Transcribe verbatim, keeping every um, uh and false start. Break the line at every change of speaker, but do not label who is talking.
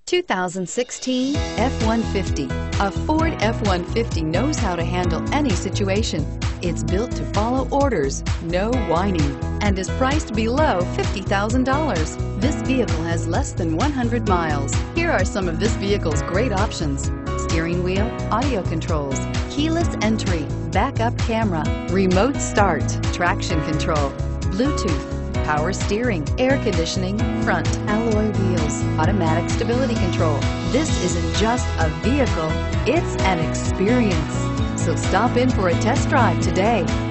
two thousand sixteen F one fifty. A Ford F one fifty knows how to handle any situation. It's built to follow orders, no whining, and is priced below fifty thousand dollars. This vehicle has less than one hundred miles. Here are some of this vehicle's great options: steering wheel audio controls, keyless entry, backup camera, remote start, traction control, Bluetooth, power steering, air conditioning, front alloy wheels, automatic stability control. This isn't just a vehicle, it's an experience. So stop in for a test drive today.